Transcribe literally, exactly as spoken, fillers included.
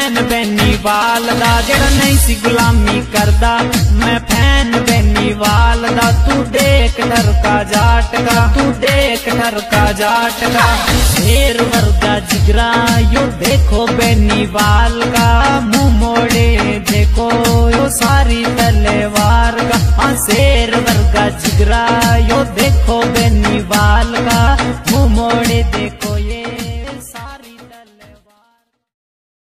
Fan Beniwal दा जेड़ा नहीं सी गुलामी करदा। मैं फैन बेनीवाल दा तू देख नरका जाट का, तू देख नरका जाट का। शेर वर्गा जिगरा यो देखो बेनीवाल का, मुंह मोड़े देखो यो सारी तलवार का। हाँ शेर वर्गा जिगरा यो देखो